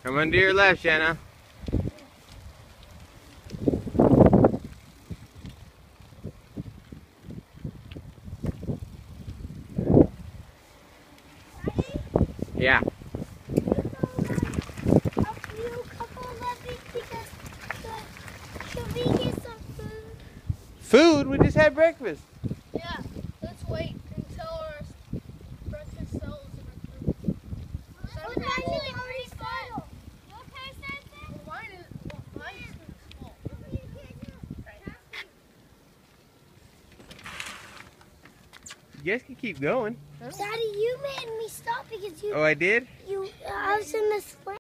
Come on to your left, Shanna. Yeah. Should we get some food? Food? We just had breakfast. Yeah, let's wait until our breakfast sells. What time is it already sold? What time is it? Mine is small. You guys can keep going. Daddy, you made me stop because you. Oh, I did? I was in this.